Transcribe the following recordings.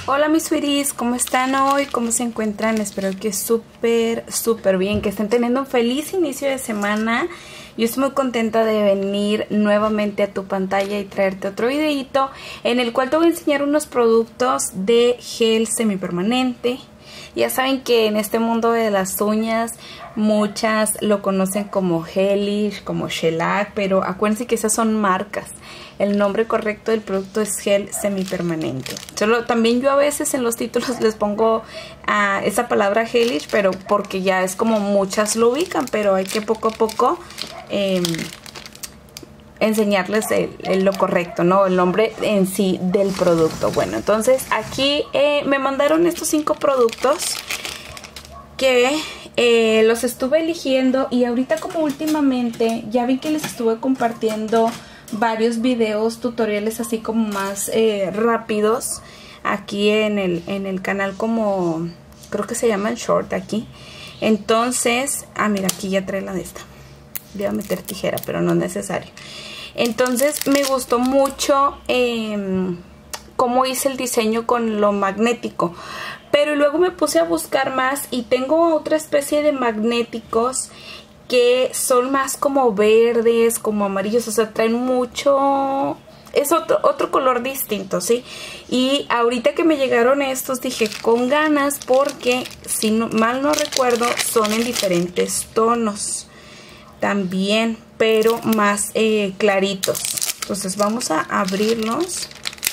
Hola mis sweeties, ¿cómo están hoy? ¿Cómo se encuentran? Espero que súper bien, que estén teniendo un feliz inicio de semana. Yo estoy muy contenta de venir nuevamente a tu pantalla y traerte otro videito en el cual te voy a enseñar unos productos de gel semipermanente. Ya saben que en este mundo de las uñas muchas lo conocen como Hellish, como Shellac, pero acuérdense que esas son marcas. El nombre correcto del producto es gel semipermanente. También yo a veces en los títulos les pongo esa palabra Hellish, pero porque ya es como muchas lo ubican, pero hay que poco a poco enseñarles lo correcto, ¿no? El nombre en sí del producto. Bueno, entonces aquí me mandaron estos 5 productos que los estuve eligiendo, y ahorita como últimamente ya vi que les estuve compartiendo varios videos tutoriales así como más rápidos aquí en el canal, como creo que se llaman short aquí. Entonces, mira, aquí ya trae la de esta. Voy a meter tijera, pero no es necesario. Entonces me gustó mucho cómo hice el diseño con lo magnético. Pero luego me puse a buscar más y tengo otra especie de magnéticos que son más como verdes, como amarillos, o sea, traen mucho... Es otro color distinto, ¿sí? Y ahorita que me llegaron estos dije con ganas, porque si mal no recuerdo son en diferentes tonos también, pero más claritos. Entonces vamos a abrirlos.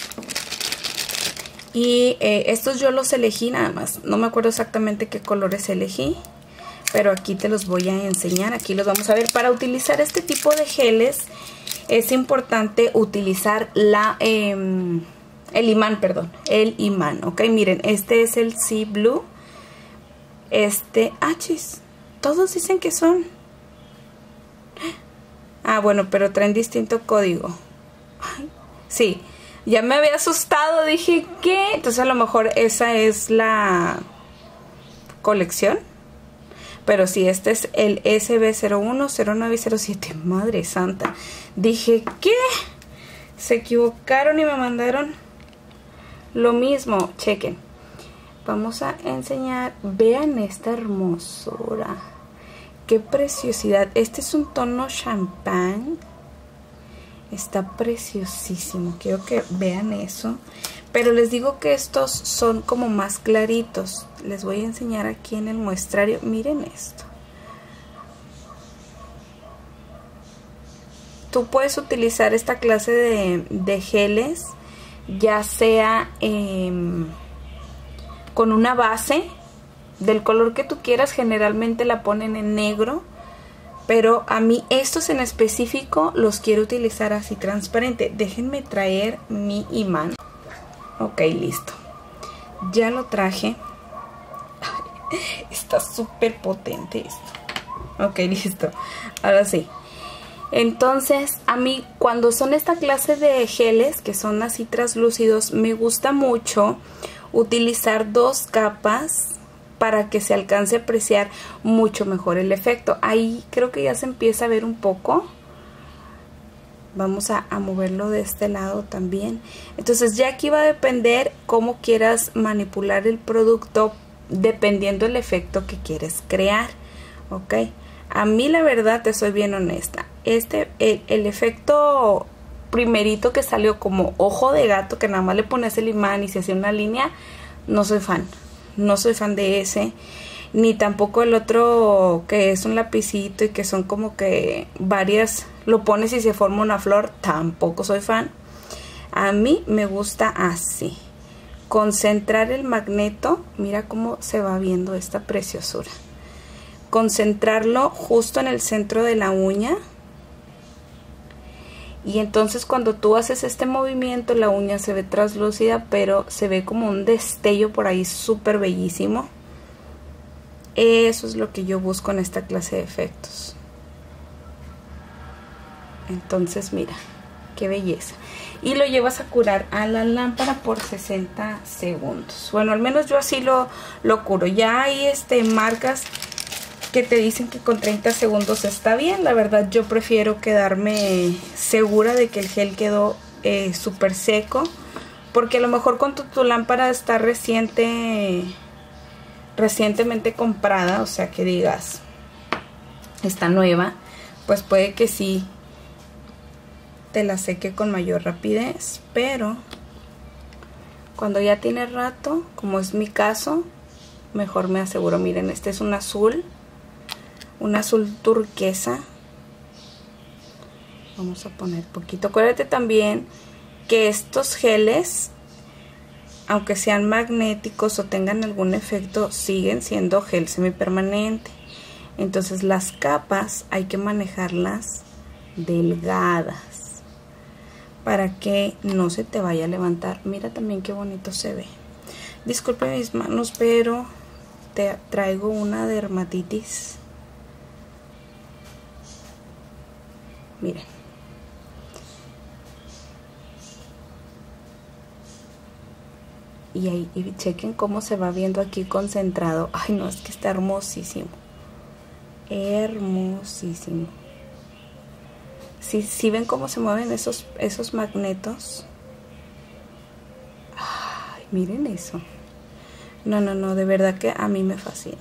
Y estos yo los elegí nada más. No me acuerdo exactamente qué colores elegí, pero aquí te los voy a enseñar. Aquí los vamos a ver. Para utilizar este tipo de geles es importante utilizar el imán, perdón. El imán, ¿ok? Miren, este es el Sea Blue. Chis, todos dicen que son... bueno, pero traen distinto código. Ay, sí, ya me había asustado, dije, ¿qué? Entonces a lo mejor esa es la colección. Pero sí, este es el SB01, 09 y 07. Madre santa. Dije, ¿qué? Se equivocaron y me mandaron lo mismo. Chequen. Vamos a enseñar. Vean esta hermosura. Qué preciosidad. Este es un tono champán. Está preciosísimo. Quiero que vean eso. Pero les digo que estos son como más claritos. Les voy a enseñar aquí en el muestrario. Miren esto. Tú puedes utilizar esta clase de geles, ya sea con una base del color que tú quieras. Generalmente la ponen en negro, pero a mí estos en específico los quiero utilizar así transparente. Déjenme traer mi imán. Ok, listo. Ya lo traje. Está súper potente esto. Ok, listo. Ahora sí. Entonces, a mí cuando son esta clase de geles, que son así translúcidos, me gusta mucho utilizar 2 capas para que se alcance a apreciar mucho mejor el efecto. Ahí creo que ya se empieza a ver un poco. Vamos a moverlo de este lado también. Entonces ya aquí va a depender cómo quieras manipular el producto, dependiendo del efecto que quieres crear. Ok. A mí la verdad, te soy bien honesta, el efecto primerito que salió como ojo de gato, que nada más le pones el imán y se hacía una línea, no soy fan. No soy fan de ese, ni tampoco el otro que es un lapicito y que son como que varias, lo pones y se forma una flor, tampoco soy fan. A mí me gusta así, concentrar el magneto. Mira cómo se va viendo esta preciosura. Concentrarlo justo en el centro de la uña, y entonces cuando tú haces este movimiento la uña se ve translúcida, pero se ve como un destello por ahí súper bellísimo. Eso es lo que yo busco en esta clase de efectos. Entonces mira, qué belleza. Y lo llevas a curar a la lámpara por 60 segundos. Bueno, al menos yo así lo curo. Ya hay marcas que te dicen que con 30 segundos está bien. La verdad yo prefiero quedarme segura de que el gel quedó súper seco, porque a lo mejor con tu lámpara está recientemente comprada, o sea que digas está nueva, pues puede que sí te la seque con mayor rapidez, pero cuando ya tiene rato, como es mi caso, mejor me aseguro. Miren, este es un azul turquesa. Vamos a poner poquito. Acuérdate también que estos geles, aunque sean magnéticos o tengan algún efecto, siguen siendo gel semipermanente. Entonces las capas hay que manejarlas delgadas para que no se te vaya a levantar. Mira también qué bonito se ve. Disculpe mis manos, pero te traigo una dermatitis. Miren. Y ahí, y chequen cómo se va viendo aquí concentrado. Ay, no, es que está hermosísimo. Hermosísimo. Si ven cómo se mueven esos magnetos. Ay, miren eso. No, de verdad que a mí me fascina.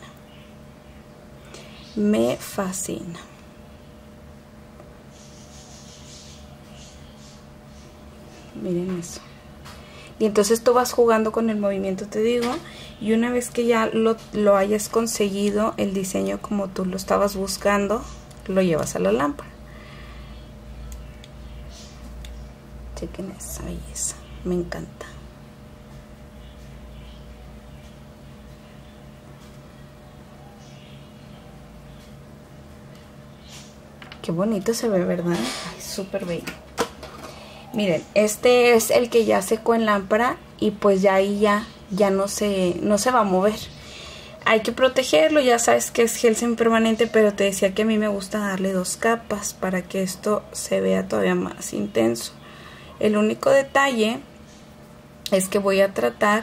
Me fascina. Miren eso. Y entonces tú vas jugando con el movimiento, te digo, y una vez que ya lo hayas conseguido, el diseño como tú lo estabas buscando, lo llevas a la lámpara. Chequen esa belleza, me encanta. Qué bonito se ve, ¿verdad? Ay, súper bello. Miren, este es el que ya secó en lámpara y pues ya ahí ya no se va a mover. Hay que protegerlo, ya sabes que es gel semipermanente, pero te decía que a mí me gusta darle 2 capas para que esto se vea todavía más intenso. El único detalle es que voy a tratar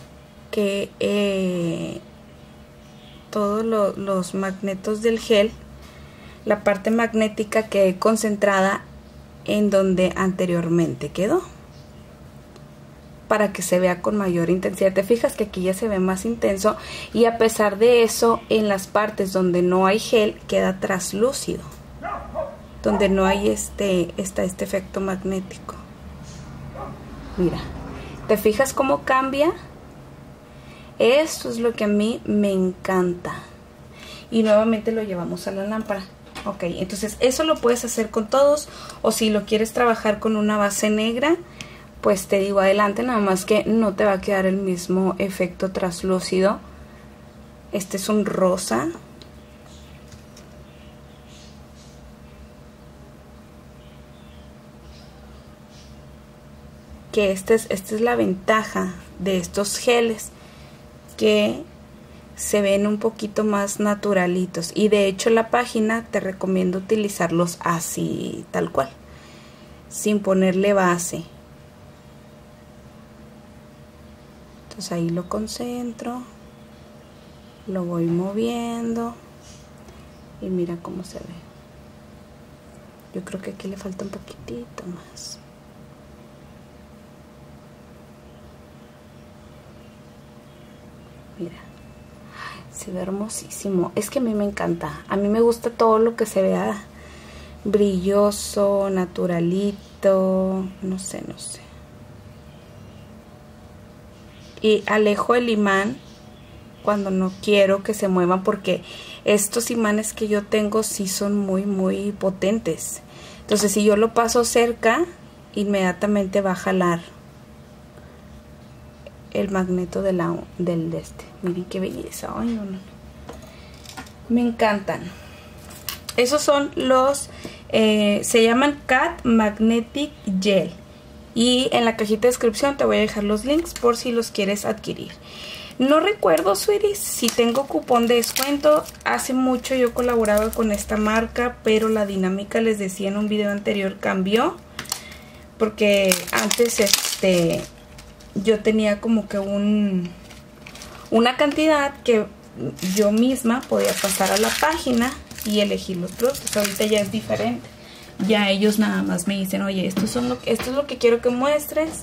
que todos los magnetos del gel, la parte magnética quede concentrada en donde anteriormente quedó, para que se vea con mayor intensidad. Te fijas que aquí ya se ve más intenso, y a pesar de eso, en las partes donde no hay gel queda traslúcido, donde no hay este efecto magnético. Mira, ¿te fijas cómo cambia? Esto es lo que a mí me encanta. Y nuevamente lo llevamos a la lámpara. Ok, entonces eso lo puedes hacer con todos, o si lo quieres trabajar con una base negra, pues te digo adelante, nada más que no te va a quedar el mismo efecto traslúcido. Este es un rosa. Que esta es la ventaja de estos geles, que se ven un poquito más naturalitos, y de hecho la página te recomiendo utilizarlos así, tal cual, sin ponerle base. Entonces ahí lo concentro, lo voy moviendo y mira cómo se ve. Yo creo que aquí le falta un poquitito más. Mira, se ve hermosísimo. Es que a mí me encanta. A mí me gusta todo lo que se vea brilloso, naturalito. No sé. Y alejo el imán cuando no quiero que se muevan, porque estos imanes que yo tengo sí son muy potentes. Entonces si yo lo paso cerca, inmediatamente va a jalar el magneto del este. Miren qué belleza. Ay, no. Me encantan. Esos son los se llaman Cat Magnetic Gel, y en la cajita de descripción te voy a dejar los links por si los quieres adquirir. No recuerdo, sweeties, si tengo cupón de descuento. Hace mucho yo colaboraba con esta marca, pero la dinámica, les decía en un video anterior, cambió, porque antes yo tenía como que una cantidad que yo misma podía pasar a la página y elegir los productos. Ahorita ya es diferente. Ya ellos nada más me dicen, oye, esto es lo que quiero que muestres,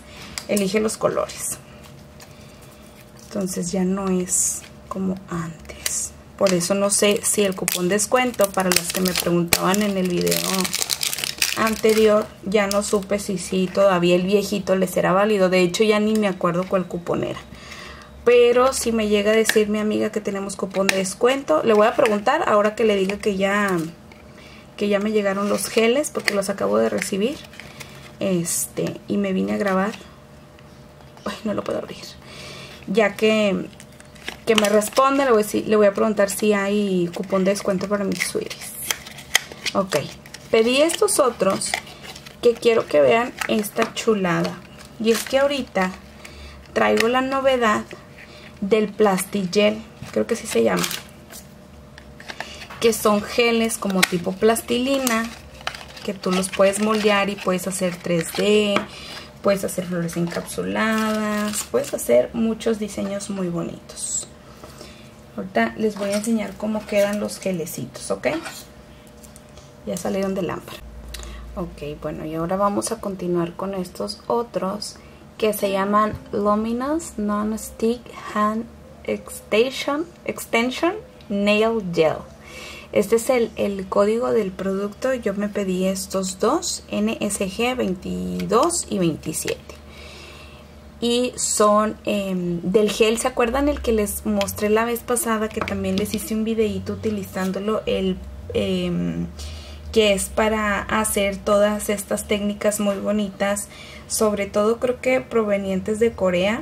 elige los colores. Entonces ya no es como antes. Por eso no sé si el cupón descuento, para las que me preguntaban en el video anterior, ya no supe si todavía el viejito les era válido. De hecho ya ni me acuerdo cuál cupón era. Pero si me llega a decir mi amiga que tenemos cupón de descuento, le voy a preguntar ahora que le diga que ya me llegaron los geles, porque los acabo de recibir. Y me vine a grabar. Ay, no lo puedo abrir. Ya que me responda, le voy a preguntar si hay cupón de descuento para mis sweeties. Ok, pedí estos otros que quiero que vean esta chulada. Y es que ahorita traigo la novedad del Plastigel, creo que así se llama, que son geles como tipo plastilina, que tú los puedes moldear y puedes hacer 3D, puedes hacer flores encapsuladas, puedes hacer muchos diseños muy bonitos. Ahorita les voy a enseñar cómo quedan los gelecitos, ¿ok? Ya salieron de lámpara. Ok, bueno, y ahora vamos a continuar con estos otros que se llaman Luminous Non-Stick Hand Extension Nail Gel. Este es el código del producto. Yo me pedí estos dos, NSG 22 y 27. Y son del gel. ¿Se acuerdan el que les mostré la vez pasada? Que también les hice un videito utilizándolo. Que es para hacer todas estas técnicas muy bonitas. Sobre todo creo que provenientes de Corea.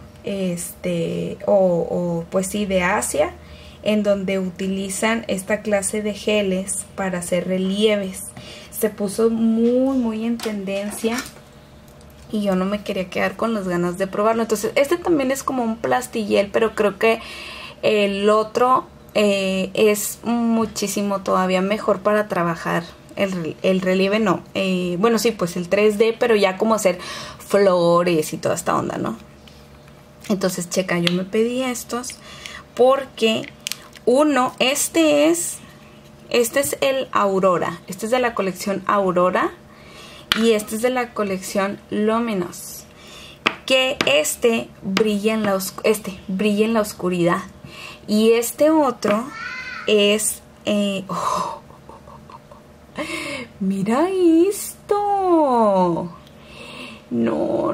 O pues sí, de Asia, en donde utilizan esta clase de geles para hacer relieves. Se puso muy en tendencia y yo no me quería quedar con las ganas de probarlo. Entonces este también es como un plastigel, pero creo que el otro es muchísimo todavía mejor para trabajar el relieve. No, bueno sí, pues el 3D, pero ya como hacer flores y toda esta onda, ¿no? Entonces checa, yo me pedí estos porque uno, este es el Aurora. Este es de la colección Aurora y este es de la colección Luminous. Que brilla en la oscuridad. Y este otro es mira esto. No.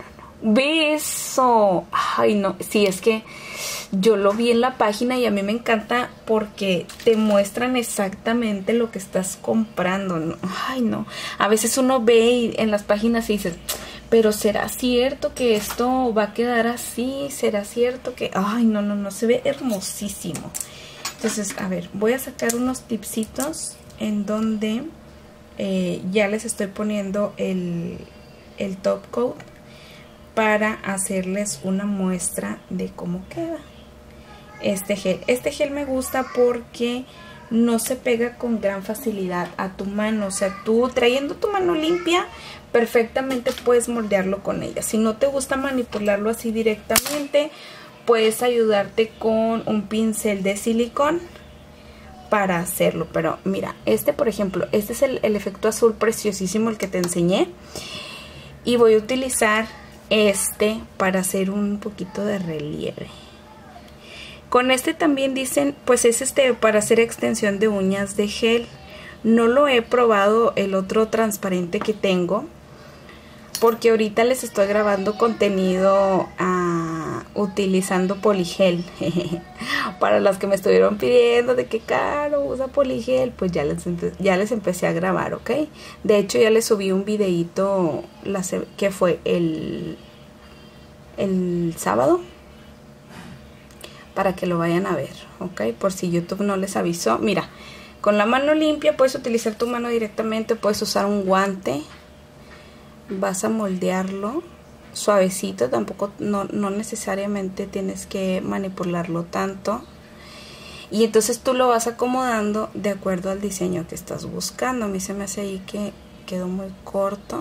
Beso. Ay, no. Sí, es que yo lo vi en la página y a mí me encanta porque te muestran exactamente lo que estás comprando, ¿no? Ay, no. A veces uno ve en las páginas y dices, pero ¿será cierto que esto va a quedar así? ¿Será cierto que...? Ay, no. Se ve hermosísimo. Entonces, a ver, voy a sacar unos tipsitos en donde ya les estoy poniendo el top coat para hacerles una muestra de cómo queda este gel. Este gel me gusta porque no se pega con gran facilidad a tu mano. O sea, tú trayendo tu mano limpia perfectamente puedes moldearlo con ella. Si no te gusta manipularlo así directamente, puedes ayudarte con un pincel de silicón para hacerlo. Pero mira, por ejemplo, este es el efecto azul preciosísimo, el que te enseñé, y voy a utilizar para hacer un poquito de relieve. Con este también dicen, pues es para hacer extensión de uñas de gel. No lo he probado el otro transparente que tengo, porque ahorita les estoy grabando contenido utilizando poligel. Para las que me estuvieron pidiendo de que Caro usa poligel, pues ya les empecé a grabar, ¿ok? De hecho ya les subí un videito que fue el sábado, para que lo vayan a ver, ¿ok? Por si YouTube no les avisó. Mira, con la mano limpia puedes utilizar tu mano directamente, puedes usar un guante. Vas a moldearlo suavecito, tampoco no necesariamente tienes que manipularlo tanto. Y entonces tú lo vas acomodando de acuerdo al diseño que estás buscando. A mí se me hace ahí que quedó muy corto.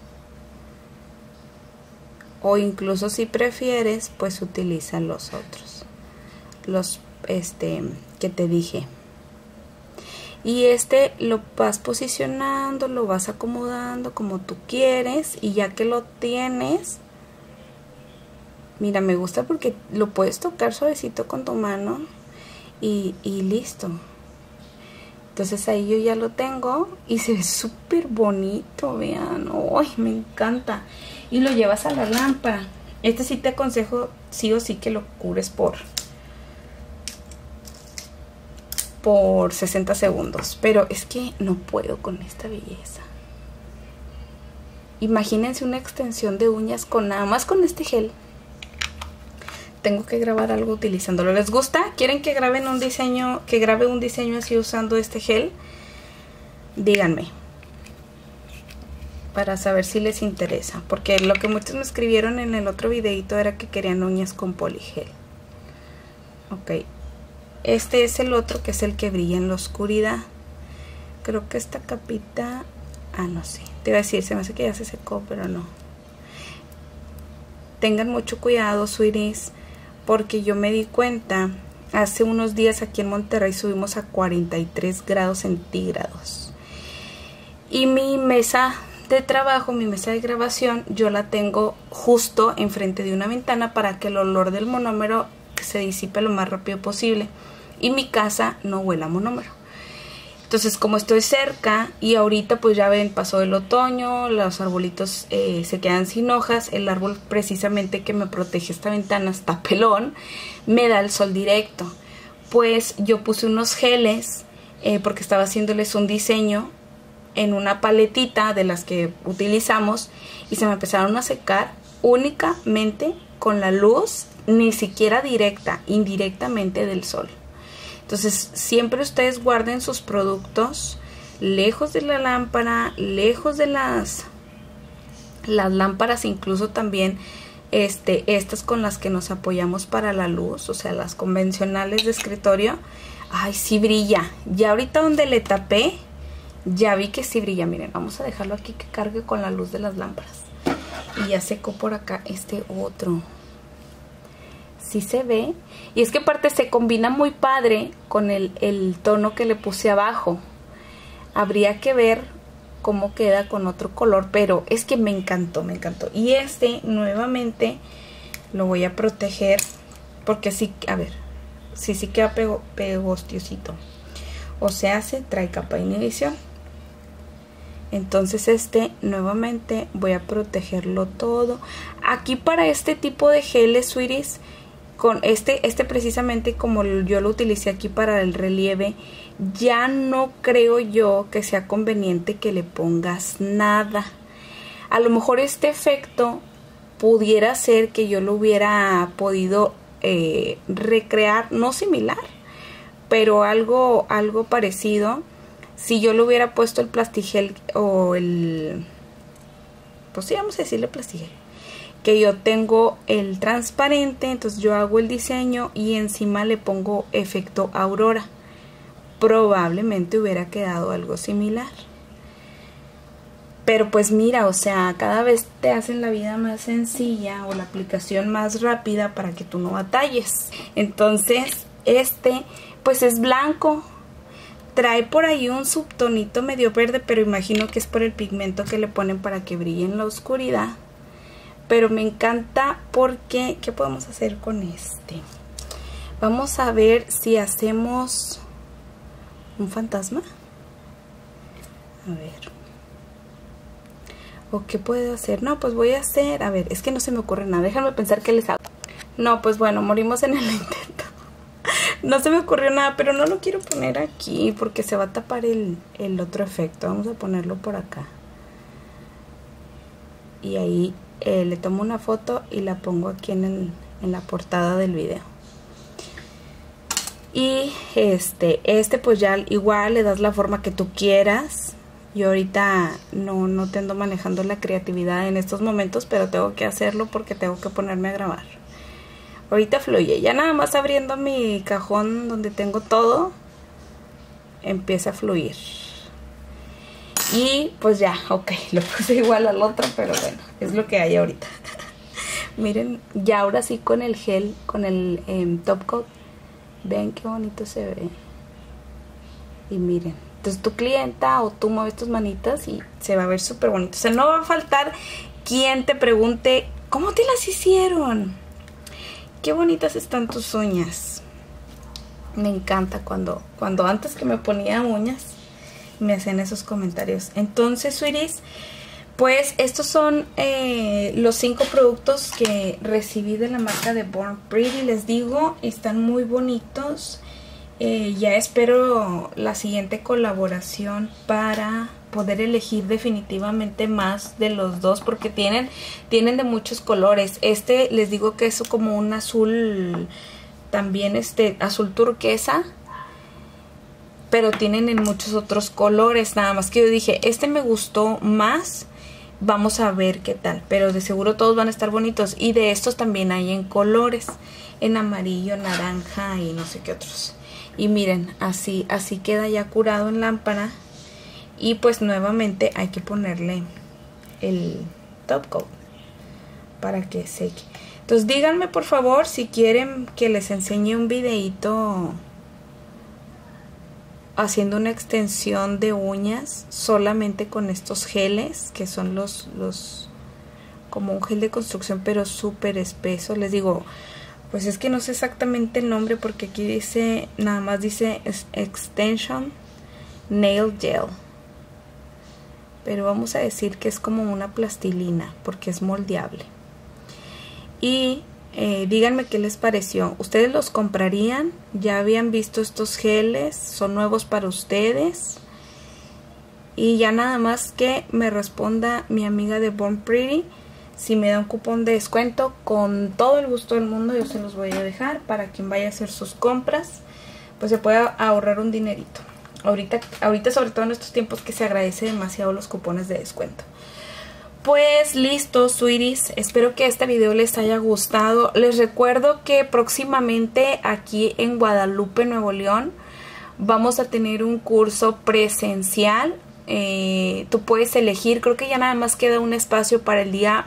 O incluso si prefieres, pues utiliza los otros. Los que te dije. Y lo vas posicionando, lo vas acomodando como tú quieres. Y ya que lo tienes, Mira, me gusta porque lo puedes tocar suavecito con tu mano y listo. Entonces ahí yo ya lo tengo y se ve súper bonito, vean. ¡Ay, me encanta! Y lo llevas a la lámpara. Este sí te aconsejo sí o sí que lo cubres por 60 segundos. Pero es que no puedo con esta belleza. Imagínense una extensión de uñas con nada más con este gel. Tengo que grabar algo utilizándolo. ¿Les gusta? ¿Quieren que graben un diseño, que grabe un diseño así usando este gel? Díganme. Para saber si les interesa. Porque lo que muchos me escribieron en el otro videito era que querían uñas con poligel. Ok. Este es el otro que es el que brilla en la oscuridad. Creo que esta capita... Ah, no sé. Te iba a decir, se me hace que ya se secó, pero no. Tengan mucho cuidado, sweeties, porque yo me di cuenta, hace unos días aquí en Monterrey subimos a 43 grados centígrados. Y mi mesa de trabajo, mi mesa de grabación, yo la tengo justo enfrente de una ventana para que el olor del monómero se disipe lo más rápido posible. Y mi casa no huele a monómero. Entonces, como estoy cerca y ahorita pues ya ven, pasó el otoño, los arbolitos se quedan sin hojas, el árbol precisamente que me protege esta ventana está pelón, me da el sol directo. Pues yo puse unos geles porque estaba haciéndoles un diseño en una paletita de las que utilizamos y se me empezaron a secar únicamente con la luz, ni siquiera directa, indirectamente del sol. Entonces, siempre ustedes guarden sus productos lejos de la lámpara, lejos de las lámparas, incluso también estas con las que nos apoyamos para la luz, o sea, las convencionales de escritorio. Ay, sí brilla. Ya ahorita donde le tapé, ya vi que sí brilla. Miren, vamos a dejarlo aquí que cargue con la luz de las lámparas. Y ya secó por acá este otro. Sí se ve, y es que aparte se combina muy padre con el tono que le puse abajo. Habría que ver cómo queda con otro color, pero es que me encantó, me encantó. Y este nuevamente lo voy a proteger porque sí, a ver, sí queda pegostiosito. O sea, se trae capa de inhibición. Entonces nuevamente voy a protegerlo todo. Aquí para este tipo de geles, sweeties, con este precisamente como yo lo utilicé aquí para el relieve, ya no creo yo que sea conveniente que le pongas nada. A lo mejor este efecto pudiera ser que yo lo hubiera podido recrear, no similar, pero algo parecido, si yo le hubiera puesto el plastigel o pues sí, vamos a decirle plastigel, que yo tengo el transparente. Entonces yo hago el diseño y encima le pongo efecto aurora. Probablemente hubiera quedado algo similar. Pero pues mira, o sea, cada vez te hacen la vida más sencilla o la aplicación más rápida para que tú no batalles. Entonces pues es blanco. Trae por ahí un subtonito medio verde, pero imagino que es por el pigmento que le ponen para que brille en la oscuridad. Pero me encanta porque... ¿Qué podemos hacer con este? Vamos a ver si hacemos un fantasma. A ver. ¿O qué puedo hacer? No, pues voy a hacer... A ver, es que no se me ocurre nada. Déjame pensar qué les hago. No, pues bueno, morimos en el intento. No se me ocurrió nada, pero no lo quiero poner aquí porque se va a tapar el otro efecto. Vamos a ponerlo por acá. Y ahí... le tomo una foto y la pongo aquí en la portada del video. Y pues ya igual le das la forma que tú quieras. Yo ahorita no te ando manejando la creatividad en estos momentos, pero tengo que hacerlo porque tengo que ponerme a grabar. Ahorita fluye, ya nada más abriendo mi cajón donde tengo todo, empieza a fluir. Y pues ya, ok, lo puse igual al otro, pero bueno, es lo que hay ahorita. Miren, ya ahora sí con el gel, con el top coat, vean qué bonito se ve. Y miren, entonces tu clienta o tú mueves tus manitas y se va a ver súper bonito. O sea, no va a faltar quien te pregunte, ¿cómo te las hicieron? qué bonitas están tus uñas. Me encanta cuando antes que me ponía uñas me hacían esos comentarios. Entonces, sweeties, pues estos son los 5 productos que recibí de la marca de Born Pretty. Les digo, están muy bonitos. Ya espero la siguiente colaboración para poder elegir definitivamente más de los dos, porque tienen de muchos colores. Este les digo que es como un azul, también azul turquesa, pero tienen en muchos otros colores. Nada más que yo dije, este me gustó más, vamos a ver qué tal, pero de seguro todos van a estar bonitos. Y de estos también hay en colores, en amarillo, naranja y no sé qué otros. Y miren, así queda ya curado en lámpara. Y pues nuevamente hay que ponerle el top coat para que seque. Entonces díganme por favor si quieren que les enseñe un videito haciendo una extensión de uñas solamente con estos geles, que son los como un gel de construcción pero súper espeso. Les digo, pues es que no sé exactamente el nombre porque aquí dice, nada más dice Extension Nail Gel, pero vamos a decir que es como una plastilina porque es moldeable. Y díganme qué les pareció. ¿Ustedes los comprarían? ¿Ya habían visto estos geles? ¿Son nuevos para ustedes? Y ya nada más que me responda mi amiga de Born Pretty. Si me da un cupón de descuento, con todo el gusto del mundo yo se los voy a dejar para quien vaya a hacer sus compras, pues se pueda ahorrar un dinerito. Ahorita sobre todo en estos tiempos que se agradece demasiado los cupones de descuento. Pues listo, sweeties, espero que este video les haya gustado. Les recuerdo que próximamente aquí en Guadalupe, Nuevo León, vamos a tener un curso presencial. Tú puedes elegir, creo que ya nada más queda un espacio para el día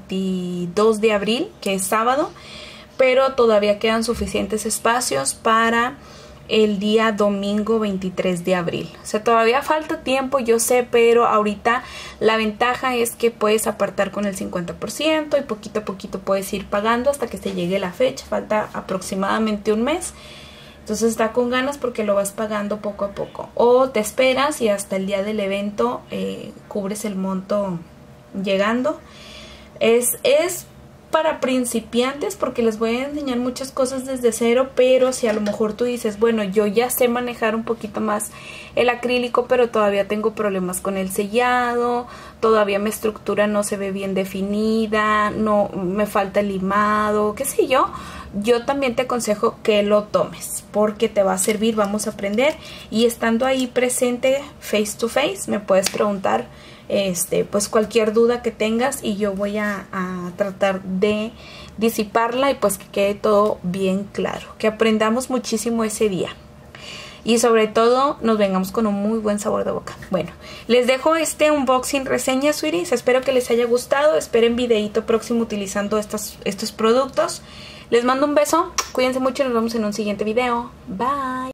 22 de abril, que es sábado, pero todavía quedan suficientes espacios para el día domingo 23 de abril. O sea, todavía falta tiempo, yo sé, pero ahorita la ventaja es que puedes apartar con el 50% y poquito a poquito puedes ir pagando hasta que se llegue la fecha. Falta aproximadamente un mes. Entonces está con ganas porque lo vas pagando poco a poco. O te esperas y hasta el día del evento cubres el monto llegando. Es para principiantes porque les voy a enseñar muchas cosas desde cero, pero si a lo mejor tú dices, bueno, yo ya sé manejar un poquito más el acrílico, pero todavía tengo problemas con el sellado, todavía mi estructura no se ve bien definida, no me falta el limado, qué sé yo también te aconsejo que lo tomes porque te va a servir, vamos a aprender, y estando ahí presente face to face me puedes preguntar pues cualquier duda que tengas y yo voy a tratar de disiparla y pues que quede todo bien claro, que aprendamos muchísimo ese día y sobre todo nos vengamos con un muy buen sabor de boca. Bueno, les dejo este unboxing reseña, sweeties, espero que les haya gustado, esperen videito próximo utilizando estos productos. Les mando un beso, cuídense mucho y nos vemos en un siguiente video. Bye.